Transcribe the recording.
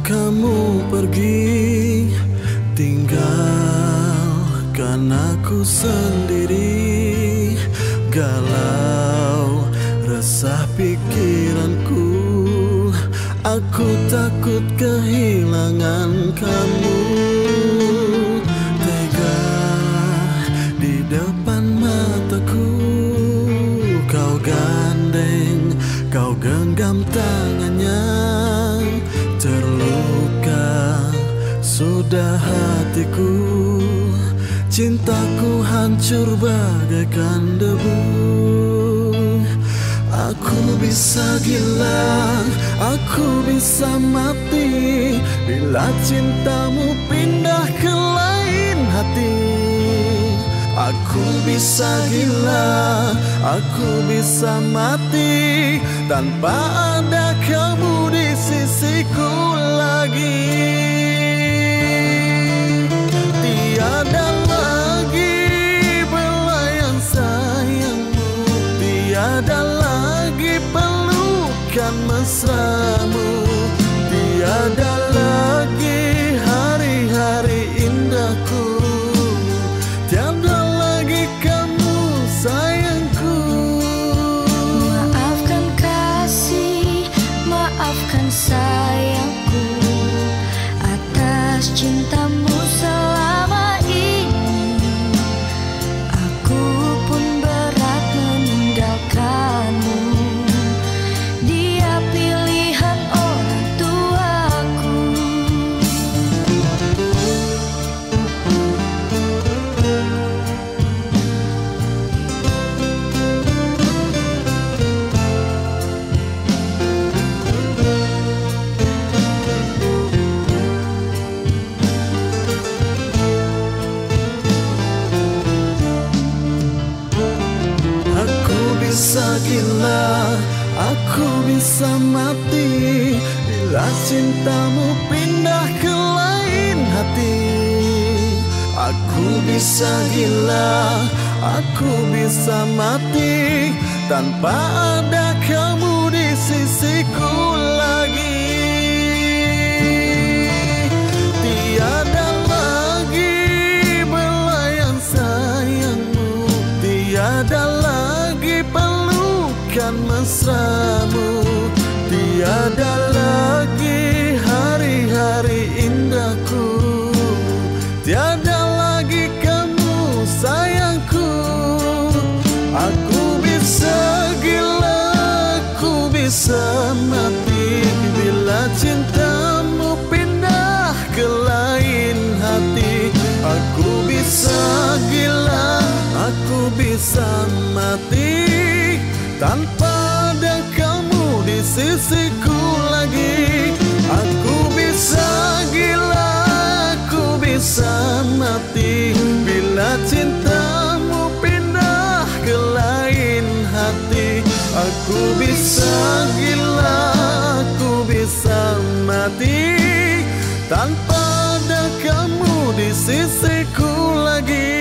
kamu pergi, tinggalkan aku sendiri. Galau resah pikiranku, aku takut kehilangan kamu. Tega di depan mataku, kau gandeng, kau genggam tangannya. Terluka sudah hatiku, cintaku hancur bagaikan debu. Aku bisa gila, aku bisa mati bila cintamu pindah ke lain hati. Aku bisa gila, aku bisa mati tanpa ada kamu di sisiku lagi. Tiada lagi belayan sayangmu, tiada lagi pelukan mesramu, tiada lagi hari-hari indahku, tiada lagi kamu sayangku. Maafkan kasih, maafkan sayangku atas cintamu selama ini. Aku pun berat meninggalkanmu, dia pilihan orang tuaku. Bisa gila, aku bisa mati bila cintamu pindah ke lain hati. Aku bisa gila, aku bisa mati tanpa ada kamu di sisiku lagi. Tiada lagi belayan sayangmu, tiada lagi pelukan mesramu, tiada lagi hari-hari indahku, tiada lagi kamu sayangku. Aku bisa gila, aku bisa mati bila cintamu pindah ke lain hati. Aku bisa gila, aku bisa mati tanpa ada kamu di sisiku lagi. Aku bisa gila, aku bisa mati bila cintamu pindah ke lain hati. Aku bisa gila, aku bisa mati tanpa ada kamu di sisiku lagi.